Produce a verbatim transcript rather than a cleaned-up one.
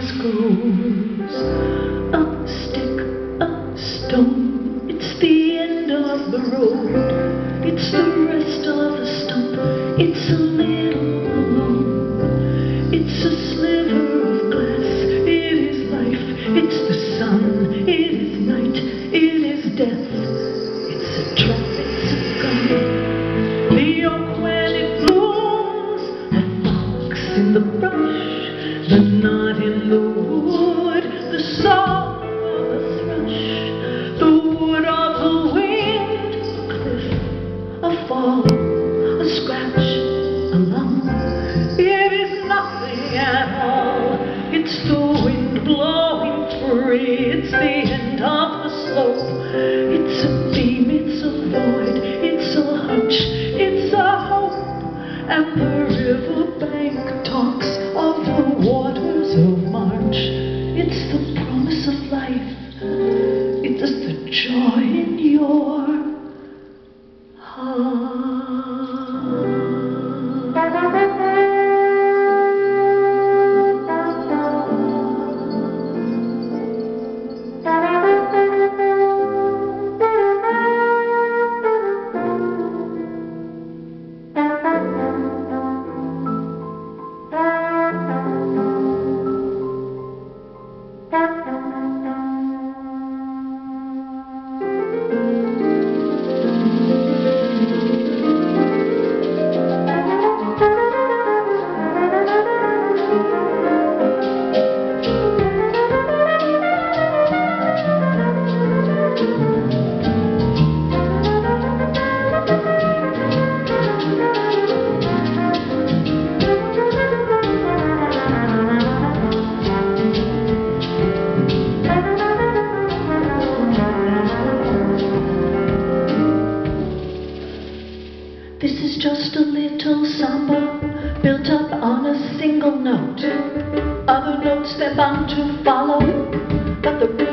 goes. A stick, a stone, it's the end of the road. It's the rest of the stump, it's a little alone. It's a sliver of glass, it is life, it's the sun, it is night, it is death. It's a drop, it's a gun. The oak when it blooms, a fox in the brush, the knot in the wood, the song of a thrush, the wood of the wind, a cliff, a fall, a scratch, a lump. It is nothing at all. It's the wind blowing free. It's the end of the slope. It's a beam, it's a void, it's a hunch, it's a hope. And the riverbank talks of the waters of March. It's the promise of life. It is the joy in your heart. This is just a little samba built up on a single note. Other notes they're bound to follow, but the